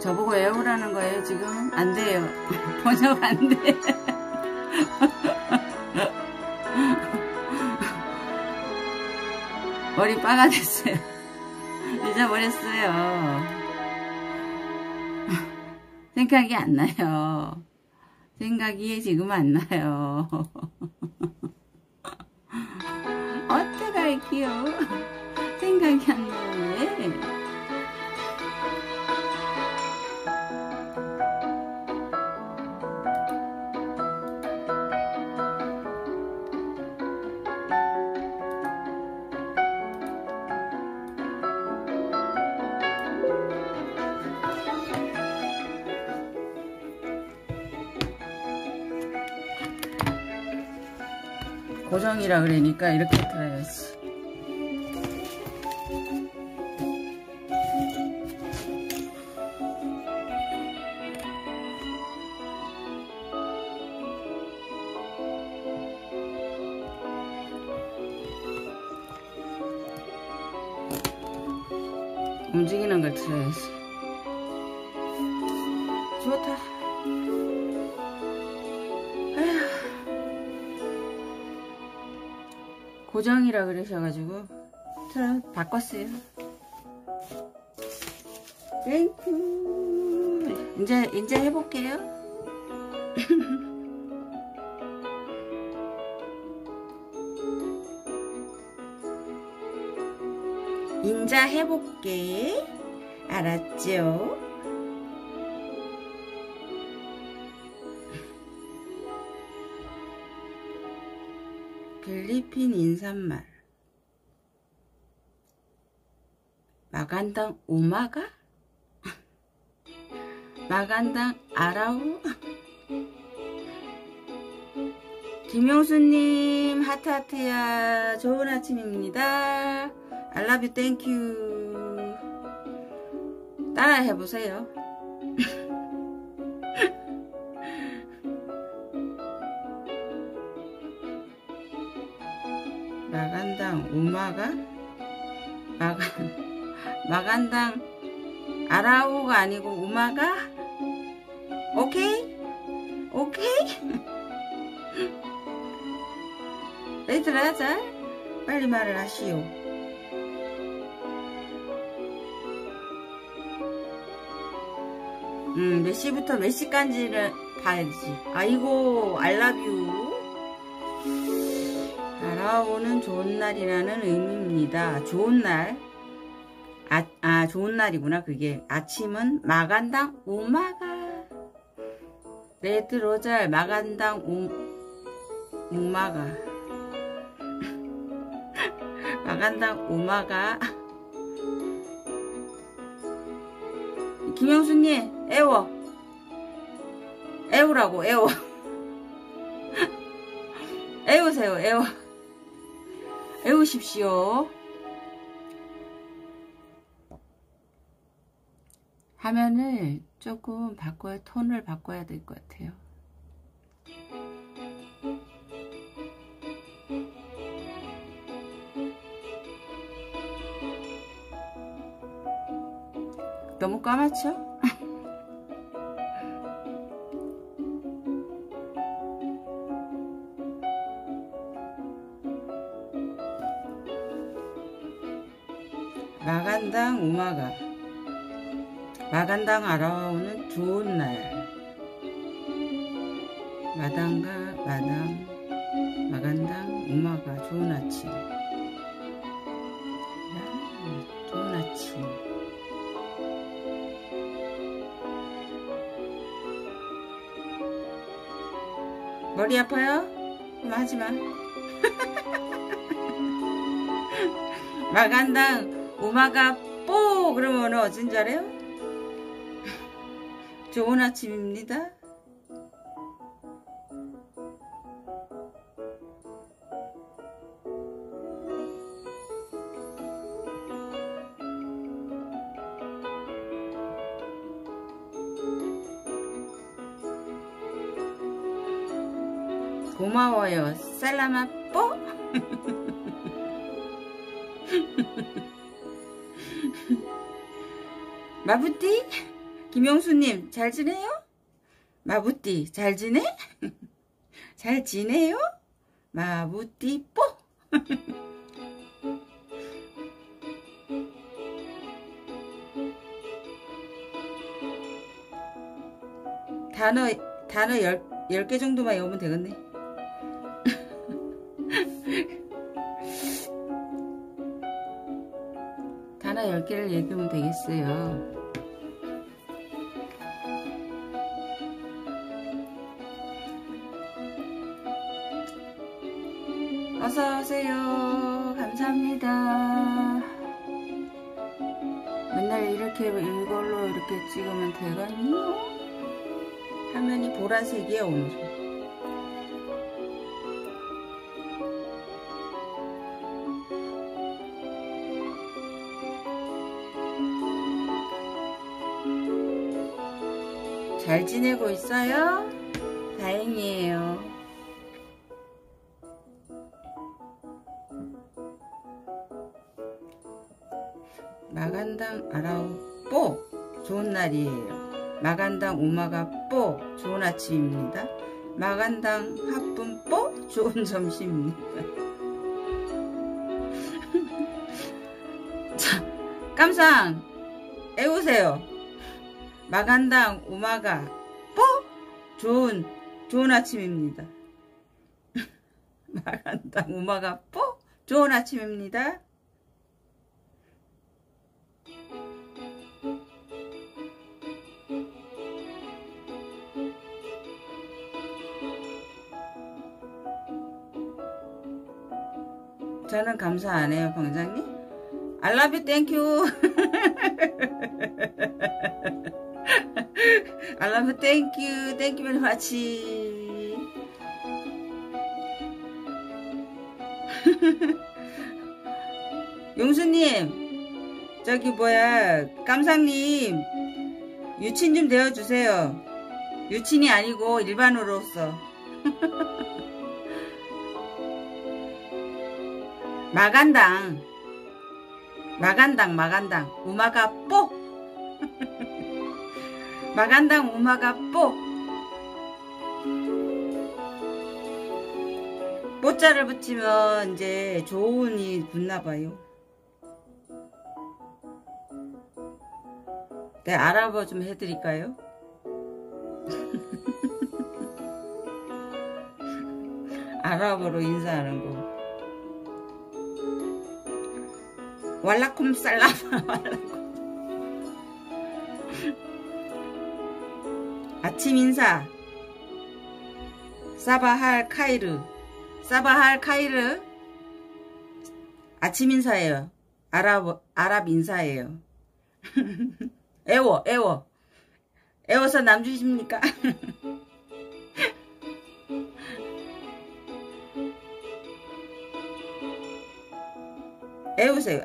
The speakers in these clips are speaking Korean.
저보고 외우라는 거예요, 지금? 안 돼요. 번역 안 돼. 머리 빠가 됐어요. 잊어버렸어요. 생각이 안 나요. 생각이 지금 안 나요. 어떡할게요. 생각이 안 나네. 고정이라 그러니까 이렇게 틀어야지. 움직이는 걸 틀어야지. 좋다. 고정이라 그러셔가지고 바꿨어요. 땡큐. 이제 해볼게요. 인자 해볼게. 알았죠? 필리핀 인사말. 마간당 우마가? 마간당 아라우? 김용수님 하트하트야. 좋은 아침입니다. I love you, thank you. 따라 해보세요. 마간당 우마가? 마간당 아라우가 아니고 우마가? 오케이? 오케이? 얘들아, 자, 빨리 말을 하시오. 몇 시부터 몇 시까지를 봐야지. 아이고, I love you. 아라오는 좋은 날이라는 의미입니다. 좋은 날. 좋은 날이구나, 그게. 아침은 마간당 우마가. 레드 로잘 마간당 우마가. 마간당 우마가. 김영수님, 애워. 애우라고, 애워. 애우세요, 애워. 애우십시오. 화면을 조금 바꿔야, 톤을 바꿔야 될 것 같아요. 너무 까맣죠? 마간당 우마가. 마간당 아라오는 좋은 날. 마간당 우마가 좋은 아침. 좋은 아침. 머리 아파요? 그럼 하지마. 마간당 우마가 뽀 그러면 어쩐 줄 알아요? 좋은 아침입니다. 고마워요. 살라마 뽀. 마부띠 김영수님 잘 지내요? 마부띠 잘 지내? 잘 지내요? 마부띠 뽀. 단어 10개 정도만 외우면 되겠네. 단어 10개를 얘기하면 되겠어요. 어서오세요. 감사합니다. 맨날 이렇게 이걸로 이렇게 찍으면 되거든요. 화면이 보라색이에요 오늘. 잘 지내고 있어요? 다행이에요. 마간당 아라우 뽀 좋은 날이에요. 마간당 오마가 뽀 좋은 아침입니다. 마간당 하쁨 뽀 좋은 점심입니다. 자, 깜상 애우세요. 마간당 오마가 뽀 좋은 아침입니다. 마간당 오마가 뽀 좋은 아침입니다. 저는 감사 안 해요, 방장님. I love you, thank you. I love you, thank you. Thank you very much. 용수님, 저기 뭐야, 깜상님, 유친 좀 되어주세요. 유친이 아니고 일반으로서. 마간당 우마가 뽀. 마간당 우마가 뽀. 뽀자를 붙이면 이제 좋은이 붙나봐요. 네, 알아봐 좀 해드릴까요? 아랍어로 인사하는 거. 왈라쿰 살람. 아침 인사. 사바할 카이르. 아침 인사예요. 아랍 인사예요. 애워서 남 주십니까? 애우세요.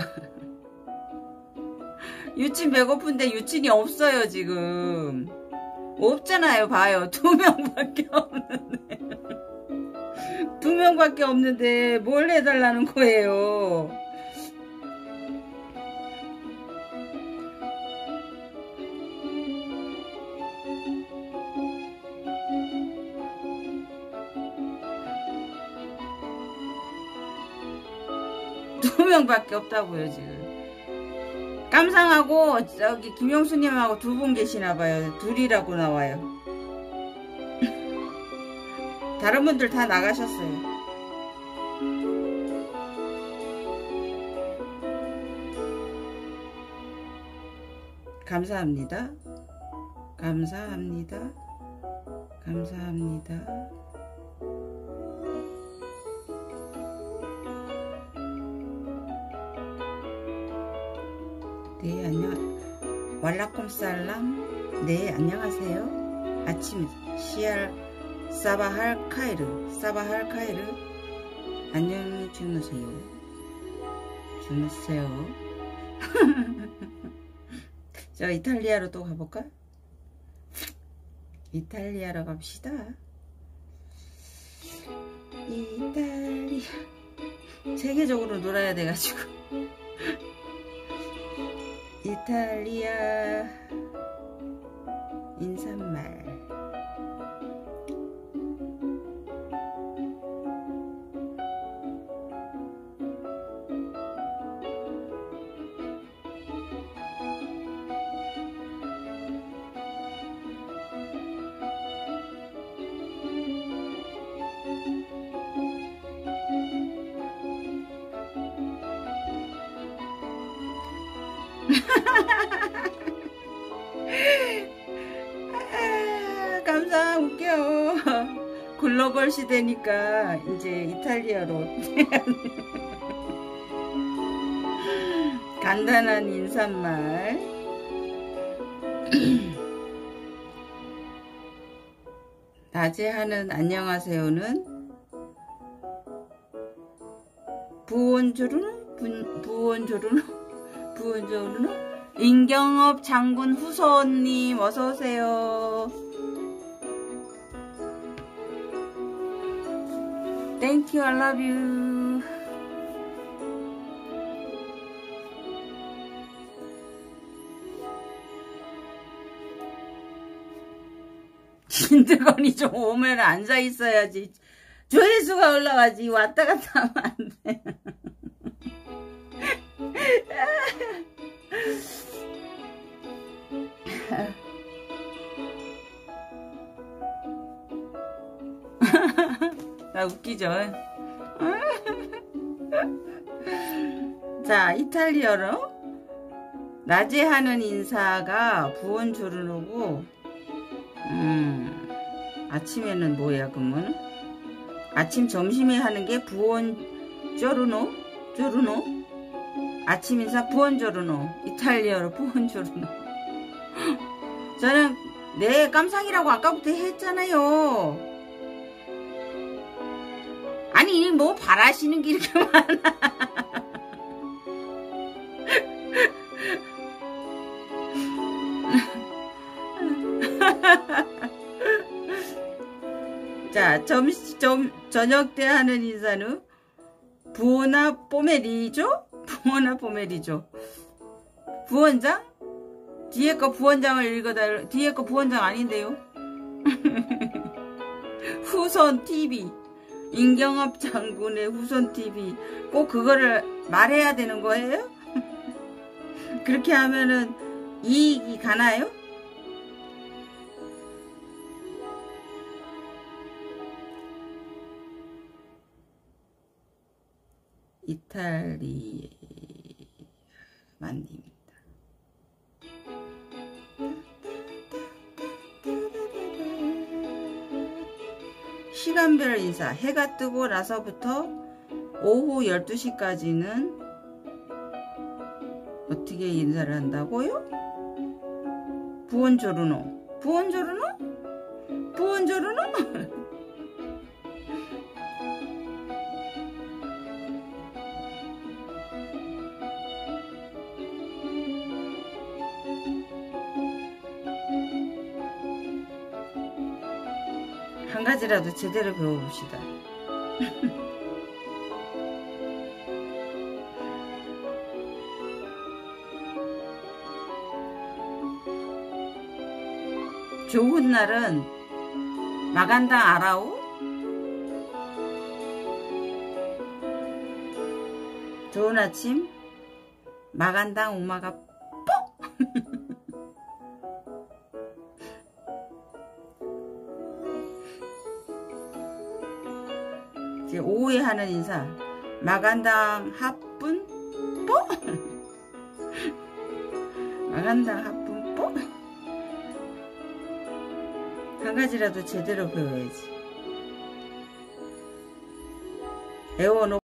유친 배고픈데 유친이 없어요 지금. 없잖아요. 봐요. 2명밖에 없는데. 2명밖에 없는데 뭘 해달라는 거예요. 두 명밖에 없다고요 지금. 깜상하고 저기 김영수님하고 2분 계시나봐요. 둘이라고 나와요. 다른 분들 다 나가셨어요. 감사합니다. 네, 왈라쿰 살람. 네, 안녕하세요. 아침 시알 사바할 카이르. 안녕히 주무세요. 저 이탈리아로 또 가볼까? 이탈리아로 갑시다. 이탈리아. 세계적으로 놀아야 돼가지고. 이탈리아 글로벌 시대니까 이제 이탈리아로 간단한 인사말. 낮에 하는 안녕하세요는 부원조르노 임경업 장군 후손님 어서오세요. Thank you, I love you. 진드건이 좀 오면 앉아 있어야지. 조회수가 올라가지. 왔다 갔다 하면 안 돼. 나 웃기죠? 자, 이탈리아로 낮에 하는 인사가 부온조르노고, 아침에는 뭐야 그러면? 아침 점심에 하는 게 부온조르노? 아침 인사 부온조르노. 이탈리아로 부온조르노. 저는 네 깜상이라고 아까부터 했잖아요. 아니 뭐 바라시는 게 이렇게 많아. 자, 저녁 때 하는 인사는 부오나 포메리죠? 부오나 포메리죠. 부원장? 뒤에 거 부원장을 읽어달라. 뒤에 거 부원장 아닌데요? 후손 TV. 임경업 장군의 후손 TV. 꼭 그거를 말해야 되는 거예요? 그렇게 하면은 이익이 가나요? 이탈리아만입니다. 시간별 인사. 해가 뜨고 나서부터 오후 12시까지는 어떻게 인사를 한다고요? 부온조르노. 부온조르노? 부온조르노? 한 가지라도 제대로 배워봅시다. 좋은 날은 마간당 알아오? 좋은 아침 마간당 오마가 뽀! 오후에 하는 인사 마간당 합분 뽀! 마간당 합분 뽀! 한 가지라도 제대로 배워야지. 애워놓고